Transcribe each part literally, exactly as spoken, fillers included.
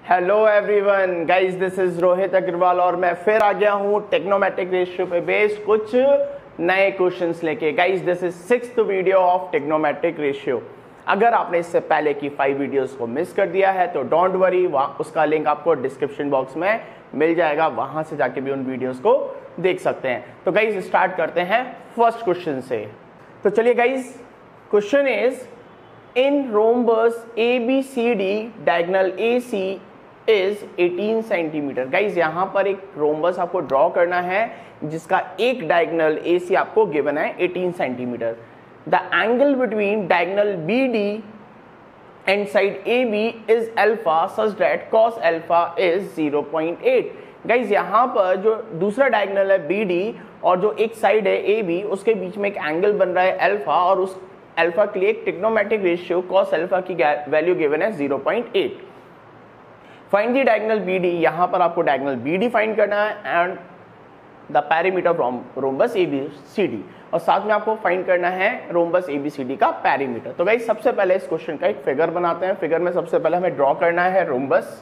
Hello everyone guys, this is Rohit Agarwal और मैं फिर आ गया हूँ टेक्नोमेट्रिक रेशियो पे बेस्ड कुछ नए क्वेश्चंस लेके। Guys this is sixth video of trigonometric ratio. अगर आपने इससे पहले की फाइव वीडियोस को मिस कर दिया है तो डोंट वरी, उसका लिंक आपको डिस्क्रिप्शन बॉक्स में मिल जाएगा, वहां से जाके भी उन वीडियोस को देख सकते हैं। तो गाइस स्टार्ट करते हैं फर्स्ट क्वेश्चन से। तो चलिए guys, question is in rhombus A B C D diagonal A C is eighteen centimetre. Guys यहां पर एक रोम्बस आपको ड्रॉ करना है जिसका एक डायगोनल ए सी आपको गिवन है eighteen centimetre. The angle between diagonal B D and side A B is alpha such that cos alpha is zero point eight. Guys यहां पर जो दूसरा डायगोनल है बी डी और जो एक साइड है ए बी, उसके बीच में एक एंगल बन रहा है अल्फा और उस अल्फा के लिए एक ट्रिग्नोमेट्रिक रेशियो कॉस अल्फा की वैल्यू गिवन है zero point eight. Find the diagonal B D, यहां पर आपको डायगोनल बी डी फाइंड करना है and the perimeter from rhombus A B C D, और साथ में आपको फाइंड करना है rhombus A B C D का पेरीमीटर। तो गाइस सबसे पहले इस क्वेश्चन का एक फिगर बनाते हैं। फिगर में सबसे पहले हमें ड्रॉ करना है रोम्बस।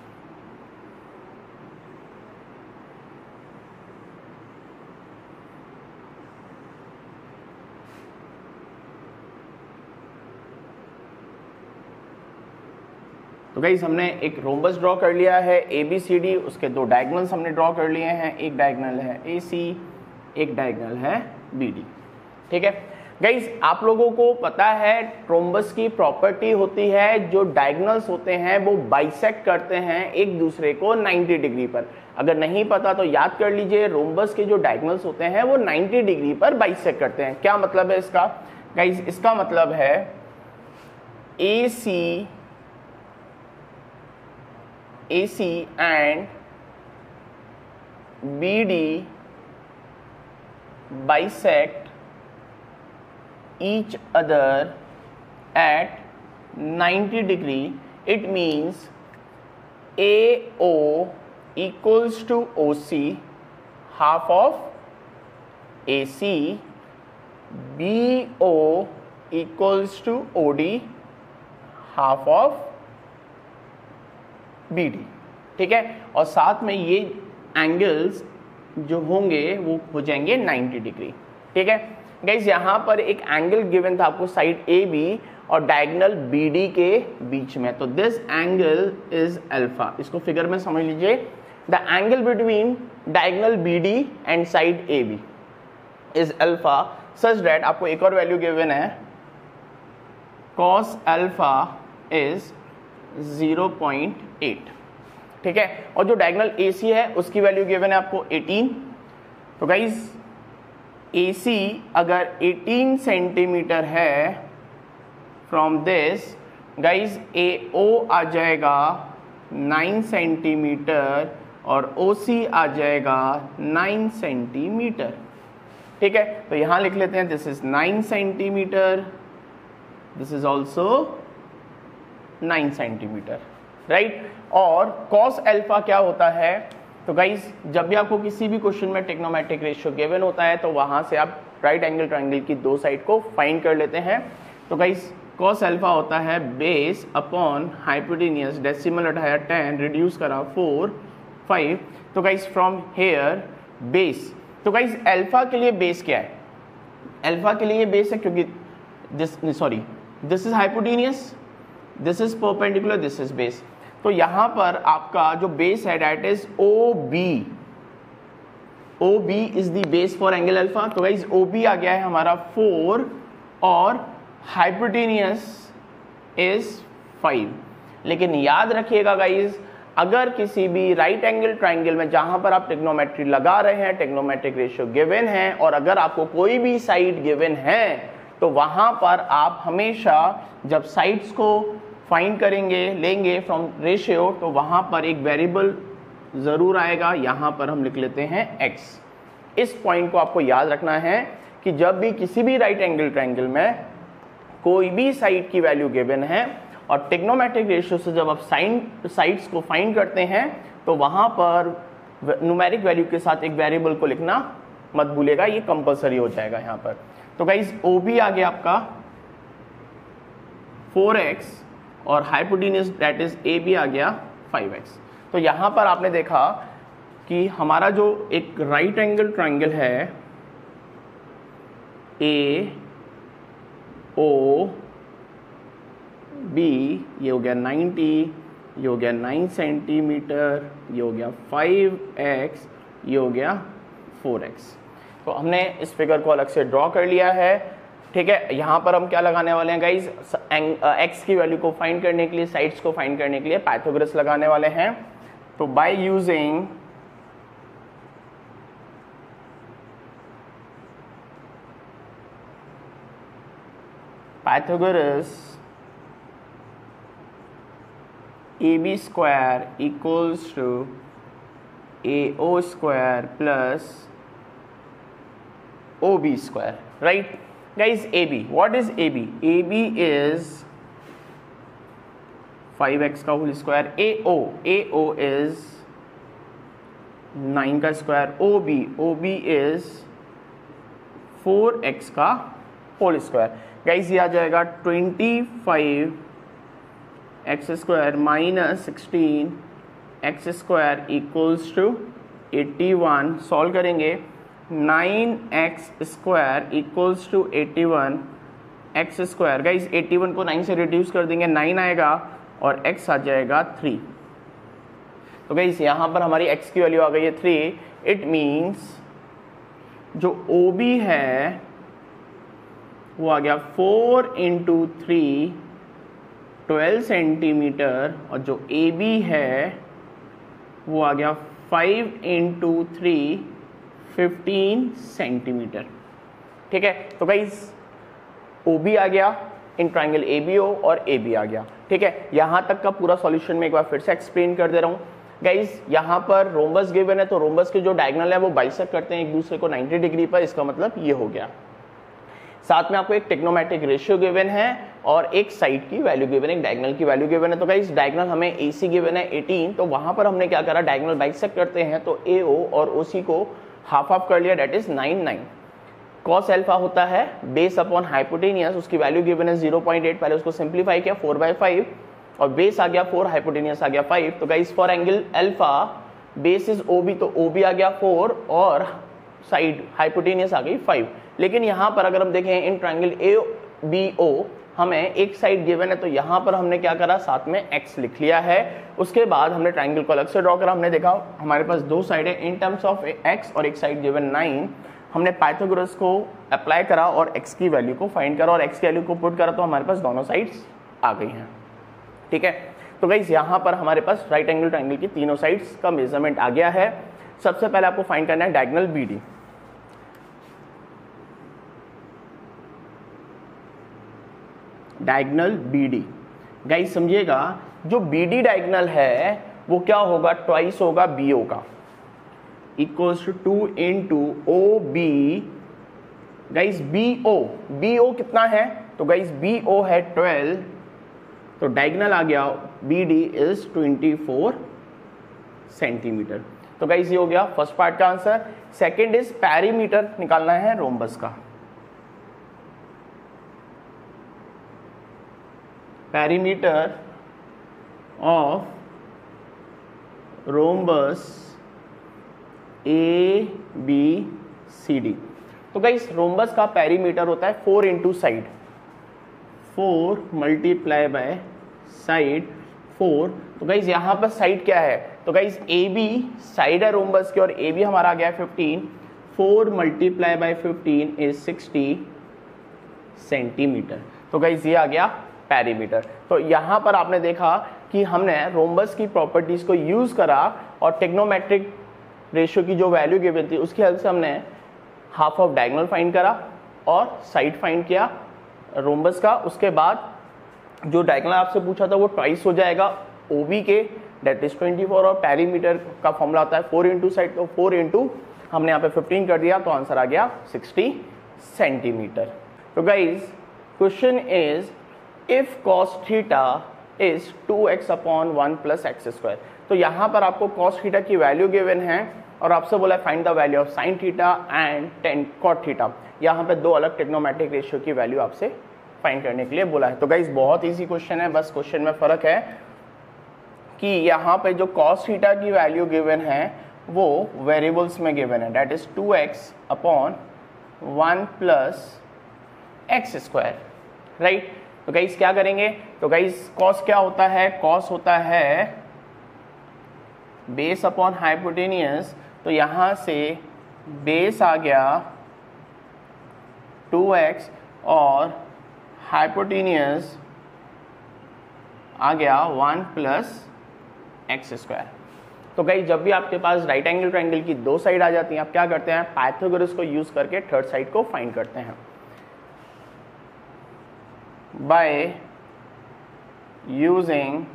तो गाइस हमने एक रोम्बस ड्रॉ कर लिया है ए बी सी डी, उसके दो डायगोनल्स हमने ड्रॉ कर लिए हैं। एक डायगोनल है ए सी, एक डायगोनल है बी डी। ठीक है गाइस, आप लोगों को पता है रोम्बस की प्रॉपर्टी होती है जो डायगोनल्स होते हैं वो बाइसेक्ट करते हैं एक दूसरे को नाइंटी डिग्री पर। अगर नहीं पता तो याद कर लीजिए, रोम्बस के जो डायगोनल्स होते हैं वो नाइंटी डिग्री पर बाइसेक्ट करते हैं। क्या मतलब है इसका? गाइस इसका मतलब है A C A C and B D bisect each other at ninety degree. It means A O equals to O C, half of A C, B O equals to O D, half of B D. ठीक है, और साथ में ये angles जो होंगे वो हो जाएंगे नाइंटी डिग्री। ठीक है गाइज, यहां पर एक एंगल गिवन था आपको साइड ए बी और डायगोनल बी डी के बीच में, तो दिस एंगल इज अल्फा। इसको फिगर में समझ लीजिए, the angle between diagonal B D and side A B is alpha such that, आपको एक और वैल्यू गिवन है cos alpha is zero point eight. ठीक है, और जो डायगोनल ए सी है उसकी वैल्यू गिवन है आपको एटीन। तो गाइज ए सी अगर एटीन सेंटीमीटर है from this, guys A O आ जाएगा नाइन सेंटीमीटर और ओ सी आ जाएगा नाइन सेंटीमीटर। ठीक है, तो यहां लिख लेते हैं this is nine centimetre, this is also nine centimetre, right. और कॉस अल्फा क्या होता है? तो गाइज जब भी आपको किसी भी क्वेश्चन में टेक्नोमेट्रिक रेशियो गिवन होता है तो वहां से आप राइट एंगल ट्रायंगल की दो साइड को फाइंड कर लेते हैं। तो गाइज कॉस अल्फा होता है बेस अपॉन हाइपोटेन्यूज, डेसिमल हटाया टेन, रिड्यूस करा फोर, फाइव। तो गाइज फ्रॉम हेयर बेस, तो गाइज अल्फा के लिए बेस क्या है? अल्फा के लिए बेस है क्योंकि this sorry this is hypotenuse, this is perpendicular, this is base. तो यहां पर आपका जो बेस है that is O B. O B is the base for angle alpha. तो गाइस ओ बी आ गया है हमारा फोर और हाइपोटेन्यूज इज फाइव। लेकिन याद रखिएगा गाइस, अगर किसी भी राइट एंगल ट्राइंगल में जहां पर आप ट्रिग्नोमेट्री लगा रहे हैं, ट्रिग्नोमेट्रिक रेशियो गिवन है और अगर आपको कोई भी साइड गिवन है तो वहां पर आप हमेशा जब साइड्स को फाइंड करेंगे, लेंगे फ्रॉम रेशियो, तो वहां पर एक वेरिएबल जरूर आएगा। यहां पर हम लिख लेते हैं x। इस पॉइंट को आपको याद रखना है कि जब भी किसी भी राइट एंगल ट्रायंगल में कोई भी साइड की वैल्यू गिवन है और ट्रिग्नोमेट्रिक रेशियो से जब आप साइन साइड्स को फाइंड करते हैं तो वहां पर न्यूमेरिक वैल्यू के साथ एक वेरिएबल को लिखना मत भूलिएगा, ये कंपलसरी हो जाएगा यहां पर। तो गाइज ओ बी आ गया आपका फोर एक्स और hypotenuse that is A B आ गया फाइव एक्स। तो यहाँ पर आपने देखा कि हमारा जो एक राइट एंगल ट्राइंगल है ए ओ बी, ये हो गया नाइन्टी, ये हो गया नाइन सेंटीमीटर, ये हो गया फाइव एक्स, ये हो गया फोर एक्स। तो हमने इस फिगर को अलग से ड्रॉ कर लिया है। ठीक है, यहाँ पर हम क्या लगाने वाले हैं गाइज, एक्स की वैल्यू को फाइंड करने के लिए, साइड्स को फाइंड करने के लिए पाइथागोरस लगाने वाले हैं। तो by using Pythagoras A B square equals to A O square plus O B square, right guys? A B, what is A B? A B is five x का whole square, A O, A O is nine का square, O B, O B is four x का whole square. Guys ये आ जाएगा twenty five x square minus sixteen x square equals to eighty one. Solve करेंगे, nine x square equals to eighty one x square. Guys eighty one को nine से reduce कर देंगे, nine आएगा और x आ जाएगा थ्री। तो गाइस यहाँ पर हमारी x की वैल्यू आ गई है थ्री। इट मीन्स जो O B है वो आ गया four into three twelve centimetre, और जो A B है वो आ गया five into three fifteen centimetre. ठीक है, तो गाइस O B आ गया in triangle A B O और A B आ गया। ठीक है, यहाँ तक का पूरा सॉल्यूशन मैं एक बार फिर से एक्सप्लेन कर दे रहा हूँ। गाइस यहाँ पर रोम्बस गिवन है, तो रोम्बस के जो डायगोनल है वो बाइसेक्ट करते हैं एक दूसरे को नाइन्टी डिग्री पर, इसका मतलब ये हो गया। साथ में आपको एक टेक्नोमेट्रिक रेशियो गिवन है और एक साइड की वैल्यू गिवन है, एक डायगोनल की वैल्यू गिवन है। तो गाइस डायगोनल हमें A C गिवन है एटीन, तो वहां पर हमने क्या करा, डायगोनल बाइसेक्ट करते हैं तो A O और O C को हाफ हाफ कर लिया, that is nine nine. Cos alpha होता है बेस अपॉन हाइपोटेनियस, उसकी वैल्यू गिवन है ज़ीरो पॉइंट एट, पहले उसको सिंप्लीफाई किया फोर बाई फाइव और बेस आ गया फोर, हाइपोटेनियस आ गया फाइव। तो guys for angle alpha base is O B, तो O B आ गया फोर और साइड हाइपोटेनियस आ गई फाइव। लेकिन यहाँ पर अगर हम देखें in triangle A B O हमें एक साइड गिवन है, तो यहाँ पर हमने क्या करा, साथ में x लिख लिया है। उसके बाद हमने ट्राइंगल को अलग से ड्रॉ करा, हमने देखा हमारे पास दो साइड है इन टर्म्स ऑफ x और एक साइड गिवन नाइन। हमने पाइथागोरस को अप्लाई करा और x की वैल्यू को फाइंड करा और x की वैल्यू को पुट करा, तो हमारे पास दोनों साइड्स आ गई हैं। ठीक है, तो गाइस यहाँ पर हमारे पास राइट एंगल ट्राइंगल की तीनों साइड्स का मेजरमेंट आ गया है। सबसे पहले आपको फाइंड करना है diagonal B D। Diagonal B D, guys समझिएगा, जो B D डायगोनल है वो क्या होगा, ट्वाइस होगा B O का, equals to two into O B. Guys B O, B O कितना है, तो गाइस B O है ट्वेल्व, तो डायगोनल आ गया B D is twenty four centimetre. तो गाइस ये हो गया फर्स्ट पार्ट का आंसर। सेकंड इज पेरीमीटर निकालना है रोम्बस का। Perimeter of rhombus A B C D. तो गाइस रोम्बस का पेरीमीटर होता है four into side, four multiply by side four. तो गाइस यहाँ पर साइड क्या है, तो गाइस ए बी साइड है रोम्बस की और ए बी हमारा आ गया है fifteen, four multiply by fifteen is sixty centimetre. तो गाइस ये आ गया पेरीमीटर। तो यहाँ पर आपने देखा कि हमने रोम्बस की प्रॉपर्टीज को यूज करा और टेक्नोमेट्रिक रेशियो की जो वैल्यू गिवन थी उसकी हेल्प से हमने हाफ ऑफ डायगोनल फाइंड करा और साइड फाइंड किया रोम्बस का। उसके बाद जो डायगोनल आपसे पूछा था वो ट्वाइस हो जाएगा O B के, डेट इज ट्वेंटी फोर, और पेरीमीटर का फॉर्मूला आता है फोर इंटू साइड, तो फोर इंटू हमने यहाँ पे फिफ्टीन कर दिया, तो आंसर आ गया सिक्सटी सेंटीमीटर। तो guys question is if cos theta is two x upon one plus x square. तो यहाँ पर आपको कॉस थीटा की वैल्यू गिवन है और आपसे बोला find the value of sine theta and tan cot theta. यहाँ पे दो अलग टेक्नोमेट्रिक रेशियो की वैल्यू आपसे फाइंड करने के लिए बोला है। तो गाइज बहुत इजी क्वेश्चन है, बस क्वेश्चन में फर्क है कि यहाँ पे जो cos थीटा की वैल्यू गिवन है वो वेरिएबल्स में गिवन है, that is two x upon one plus x square, right. तो गाइस क्या करेंगे, तो गाइस cos क्या होता है, cos होता है बेस अपॉन हाइपोटेनियस, तो यहाँ से बेस आ गया टू एक्स और हाइपोटेनियस आ गया वन प्लस एक्स स्क्वायर। तो गाइस जब भी आपके पास राइट एंगल ट्रायंगल की दो साइड आ जाती हैं, आप क्या करते हैं, पाइथागोरस को यूज करके थर्ड साइड को फाइंड करते हैं। बाय यूजिंग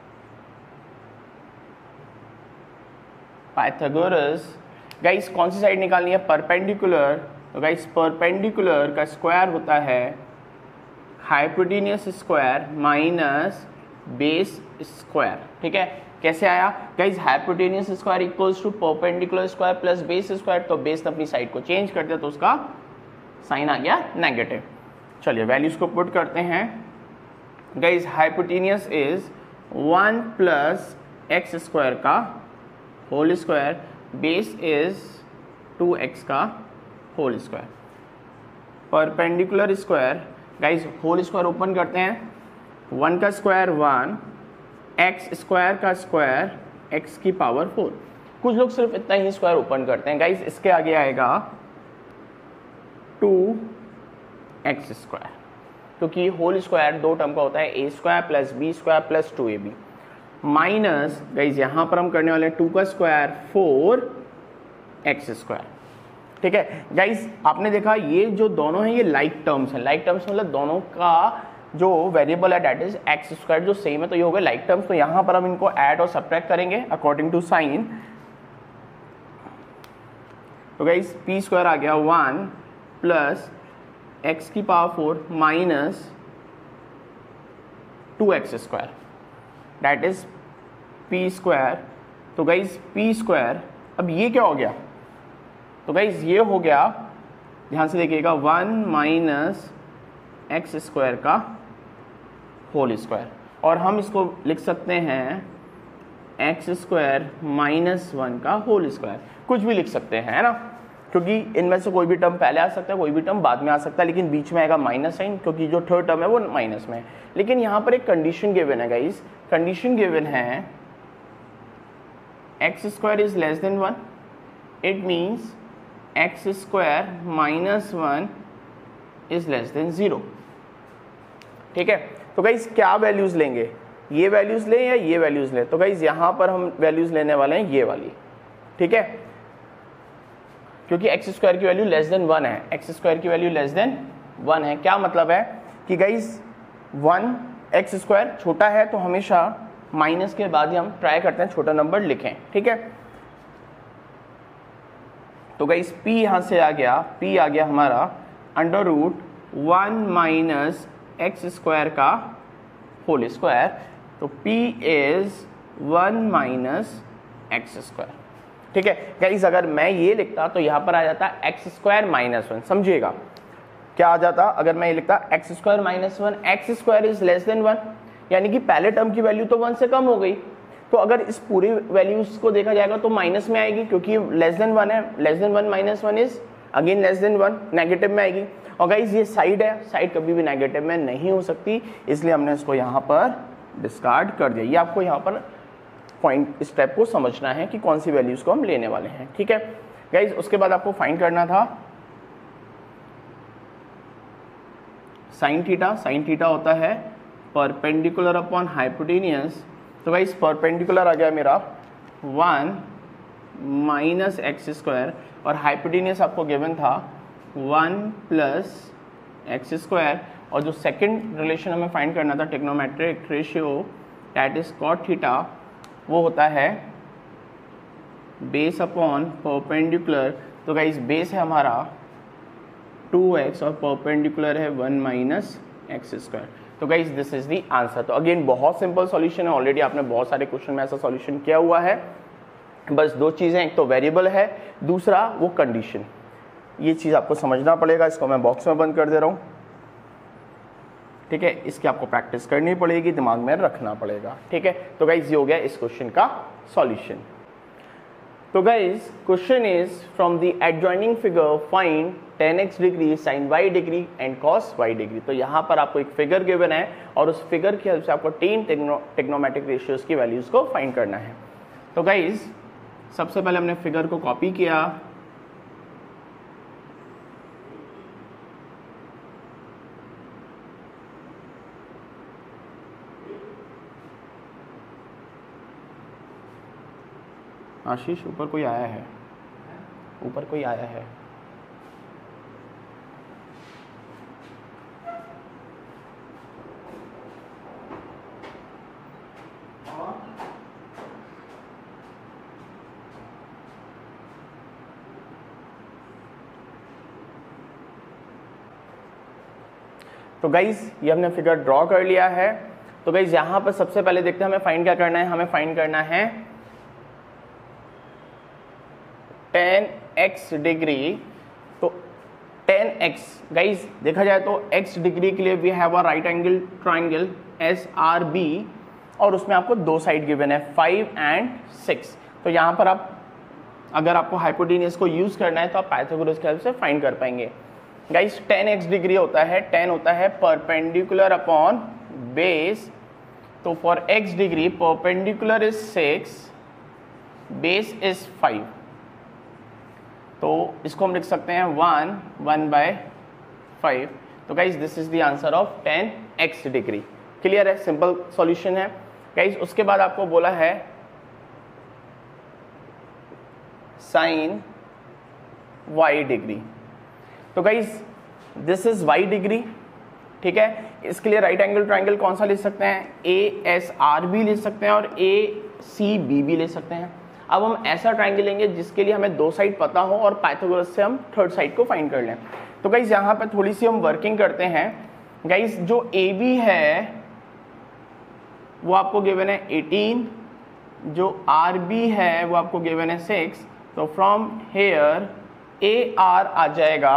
पाइथागोरस, गाइस कौन सी साइड निकालनी है, परपेंडिकुलर। तो गाइस परपेंडिकुलर का स्क्वायर होता है hypotenuse square minus base square, ठीक है। कैसे आया guys, hypotenuse square equals to perpendicular square plus base square, तो बेस अपनी साइड को चेंज करते तो उसका साइन आ गया नेगेटिव। चलिए वैल्यूज को पुट करते हैं। Guys hypotenuse is one plus x square का whole square, base is two x का whole square, perpendicular square guys whole square open करते हैं, वन का स्क्वायर वन, एक्स स्क्वायर का स्क्वायर एक्स की पावर फोर। कुछ लोग सिर्फ इतना ही स्क्वायर ओपन करते हैं गाइस, इसके आगे आएगा टू एक्स स्क्वायर, क्योंकि होल स्क्वायर दो टर्म का होता है, a square plus b square plus two a b, minus guys यहाँ पर हम करने वाले हैं टू का स्क्वायर फोर एक्स स्क्वायर, ठीक है। गाइस आपने देखा ये जो दोनों हैं ये लाइक टर्म्स हैं, लाइक टर्म्स मतलब दोनों का जो वेरिएबल है दैट इज एक्स स्क्वायर जो सेम है, तो ये हो गए लाइक टर्म्स। तो यहाँ पर हम इनको ऐड और सब्ट्रैक्ट करेंगे अकॉर्डिंग टू साइन। तो गाइस पी स्क्वायर आ गया वन प्लस एक्स की power four minus two x square that is p square. तो गाइस पी स्क्वायर, अब ये क्या हो गया, तो गाइस ये हो गया, ध्यान से देखिएगा, वन माइनस एक्स स्क्वायर का होल स्क्वायर, और हम इसको लिख सकते हैं एक्स स्क्वायर माइनस वन का होल स्क्वायर, कुछ भी लिख सकते हैं, है ना, क्योंकि इनमें से कोई भी टर्म पहले आ सकता है, कोई भी टर्म बाद में आ सकता है, लेकिन बीच में आएगा माइनस साइन, क्योंकि जो थर्ड टर्म है वो माइनस में है। लेकिन यहाँ पर एक कंडीशन गिवन है गाइस, कंडीशन गिवन है x square is less than one, it means x square minus one is less than zero, ठीक है। तो गाइस क्या वैल्यूज लेंगे, ये वैल्यूज लें या ये वैल्यूज लें, तो गाइस यहां पर हम वैल्यूज लेने वाले हैं ये वाली, ठीक है, क्योंकि एक्स स्क्वायर की वैल्यू लेस देन वन है, एक्स स्क्वायर की वैल्यू लेस देन वन है। क्या मतलब है कि गाइस वन एक्स स्क्वायर छोटा है तो हमेशा माइनस के बाद ही हम ट्राई करते हैं छोटा नंबर लिखें, ठीक है। तो गाइस p यहां से आ गया, p आ गया हमारा under root one minus x square का होल स्क्वायर, तो p is one minus x square, ठीक है। गाइस अगर मैं ये लिखता तो यहां पर आ जाता एक्स स्क्वायर माइनस वन, समझिएगा क्या आ जाता अगर मैं ये लिखता x square minus one, x square is less than one, यानी कि पहले टर्म की वैल्यू तो वन से कम हो गई, तो अगर इस पूरी वैल्यूज को देखा जाएगा तो माइनस में आएगी, क्योंकि लेस देन वन है, less than one minus one is again less than one, negative में आएगी। और गाइस ये साइड है, साइड कभी भी नेगेटिव में नहीं हो सकती, इसलिए हमने इसको यहाँ पर डिस्कार्ड कर दिया। ये आपको यहाँ पर पॉइंट स्टेप को समझना है कि कौन सी वैल्यूज को हम लेने वाले हैं, ठीक है गाइस। उसके बाद आपको फाइंड करना था साइन थीटा, साइन थीटा होता है परपेंडिकुलर अपॉन हाइपोटेनियस। तो गाइस परपेंडिकुलर आ गया मेरा वन माइनस एक्स स्क्वायर और हाइपोटेनियस आपको गिवन था वन प्लस एक्स स्क्वायर, और जो सेकंड रिलेशन हमें फाइंड करना था trigonometric ratio that is cot theta, वो होता है बेस अपॉन परपेंडिकुलर। तो गाइस बेस है हमारा टू एक्स और परपेंडिकुलर है वन माइनस एक्स स्क्वायर। तो guys this is the answer. तो अगेन बहुत सिंपल सॉल्यूशन है, ऑलरेडी आपने बहुत सारे क्वेश्चन में ऐसा सॉल्यूशन किया हुआ है। बस दो चीज़ें, एक तो वेरिएबल है, दूसरा वो कंडीशन, ये चीज़ आपको समझना पड़ेगा। इसको मैं बॉक्स में बंद कर दे रहा हूँ, ठीक है, इसकी आपको प्रैक्टिस करनी पड़ेगी, दिमाग में रखना पड़ेगा। ठीक है, तो गाइज ये हो गया इस क्वेश्चन का सॉल्यूशन। तो guys question is from the adjoining figure find tan x degree sine y degree and cos y degree. तो यहाँ पर आपको एक फिगर गिवन है और उस फिगर की हेल्प से आपको टेन टेक्नोमेट्रिक रेशियोज की वैल्यूज को फाइंड करना है। तो गाइज सबसे पहले हमने फिगर को कॉपी किया, आशीष ऊपर कोई आया है, ऊपर कोई आया है। तो गाइज ये हमने फिगर ड्रॉ कर लिया है। तो गाइज यहां पर सबसे पहले देखते हैं हमें फाइंड क्या करना है। हमें फाइंड करना है टेन एक्स डिग्री। तो टेन एक्स गाइज देखा जाए तो x डिग्री के लिए we have a right angle triangle S R B और उसमें आपको दो साइड गिवन है फाइव एंड सिक्स। तो यहाँ पर आप अगर आपको हाइपोटेन्यूज को यूज करना है तो आप पाइथागोरस की हेल्प से फाइंड कर पाएंगे। गाइज टेन एक्स डिग्री होता है, टेन होता है परपेंडिकुलर अपॉन बेस। तो for x degree perpendicular is six, base is five. तो इसको हम लिख सकते हैं वन वन बाय फाइव। तो guys this is the answer of tan x degree. Clear है, सिंपल सॉल्यूशन है। गाइज उसके बाद आपको बोला है साइन वाई डिग्री। तो guys this is y degree. ठीक है, इसके लिए राइट एंगल ट्राइंगल कौन सा ले सकते हैं, ए एस आर भी ले सकते हैं और ए सी बी भी ले सकते हैं। अब हम ऐसा ट्राइंगल लेंगे जिसके लिए हमें दो साइड पता हो और पाइथागोरस से हम थर्ड साइड को फाइंड कर लें। तो गाइज यहाँ पे थोड़ी सी हम वर्किंग करते हैं। गाइज जो ए बी है वो आपको गिवन है एटीन, जो आर बी है वो आपको गिवन है सिक्स। तो फ्रॉम हेयर ए आर आ जाएगा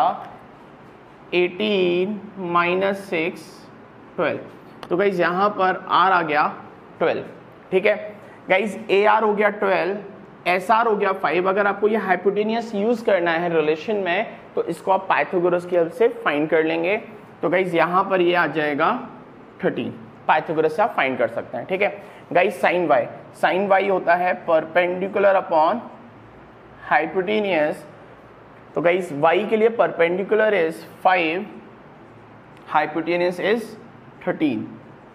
एटीन माइनस सिक्स ट्वेल्व। तो गाइज यहाँ पर आर आ गया ट्वेल्व। ठीक है गाइज, ए आर हो गया ट्वेल्व, एस आर हो गया फाइव। अगर आपको ये हाइपोटेनियस यूज करना है रिलेशन में तो इसको आप पाइथागोरस की हेल्प से फाइंड कर लेंगे। तो गाइज यहाँ पर ये आ जाएगा थर्टीन, पाइथागोरस से आप फाइंड कर सकते हैं। ठीक है guys, sine y, sine y होता है परपेंडिकुलर अपॉन हाइपोटेनियस। तो गाइज y के लिए perpendicular is five, hypotenuse is thirteen.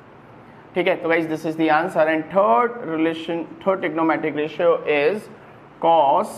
ठीक है, तो guys this is the answer and third relation, third trigonometric ratio is cos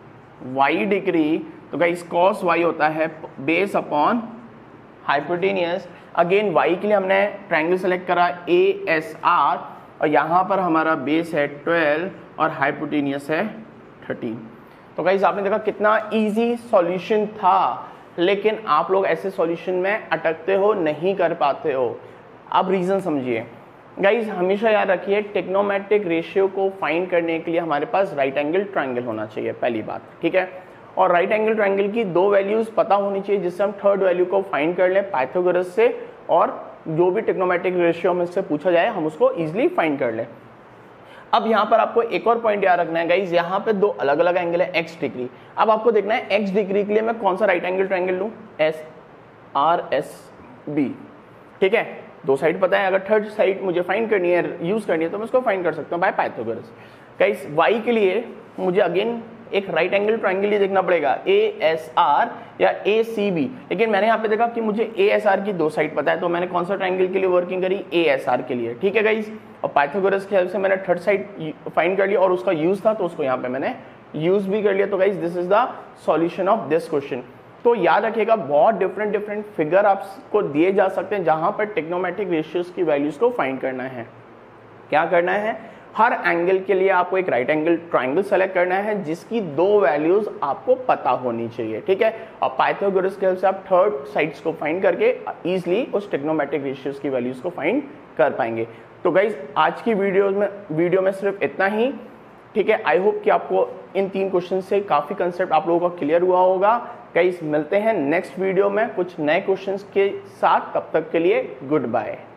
y degree. तो guys cos y होता है base upon hypotenuse. Again y के लिए हमने ट्रायंगल सेलेक्ट करा ए एस आर और यहाँ पर हमारा बेस है ट्वेल्व और हाइपोटेनियस है थर्टीन। तो गाइज आपने देखा कितना इजी सॉल्यूशन था, लेकिन आप लोग ऐसे सॉल्यूशन में अटकते हो, नहीं कर पाते हो। अब रीजन समझिए गाइज, हमेशा याद रखिए ट्रिग्नोमेट्रिक रेशियो को फाइंड करने के लिए हमारे पास राइट एंगल ट्रायंगल होना चाहिए, पहली बात। ठीक है, और राइट एंगल ट्रायंगल की दो वैल्यूज पता होनी चाहिए जिससे हम थर्ड वैल्यू को फाइंड कर लें पाइथागोरस से, और जो भी ट्रिग्नोमेट्रिक रेशियो में से पूछा जाए हम उसको इजिली फाइंड कर लें। अब यहाँ पर आपको एक और पॉइंट याद रखना है गाइज, यहाँ पे दो अलग अलग एंगल है एक्स डिग्री। अब आपको देखना है एक्स डिग्री के लिए मैं कौन सा राइट एंगल ट्रायंगल लूँ, एस आर एस बी। ठीक है, दो साइड पता है, अगर थर्ड साइड मुझे फाइंड करनी है, यूज करनी है, तो मैं उसको फाइंड कर सकता हूँ बाय पाइथागोरस। गाइस वाई के लिए मुझे अगेन एक राइट एंगल ट्रायंगल ही देखना पड़ेगा, ए एस आर या ए सी बी। लेकिन मैंने यहाँ पे देखा कि मुझे ए एस आर की दो साइड पता है, तो मैंने कौन सा ट्रायंगल के लिए वर्किंग करी, ए एस आर के लिए। ठीक है गाइस, और पाइथागोरस की हेल्प से मैंने थर्ड साइड फाइंड कर लिया और उसका यूज था तो उसको यहाँ पे मैंने यूज भी कर लिया। तो guys this is the solution of this question. तो याद रखिएगा बहुत डिफरेंट डिफरेंट फिगर आपको दिए जा सकते हैं जहां पर ट्रिग्नोमेट्रिक रेशियोज की वैल्यूज को फाइंड करना है। क्या करना है, हर एंगल के लिए आपको एक राइट एंगल ट्रायंगल सेलेक्ट करना है जिसकी दो वैल्यूज आपको पता होनी चाहिए। ठीक है, और पाइथागोरस के हेल्प से आप थर्ड साइड्स को फाइंड करके इजिली उस ट्रिग्नोमेट्रिक रेशियोज की वैल्यूज को फाइंड कर पाएंगे। तो गाइज आज की वीडियो में वीडियो में सिर्फ इतना ही। ठीक है, आई होप कि आपको इन तीन क्वेश्चन से काफी कंसेप्ट आप लोगों का क्लियर हुआ होगा। गाइस मिलते हैं नेक्स्ट वीडियो में कुछ नए क्वेश्चंस के साथ, तब तक के लिए गुड बाय।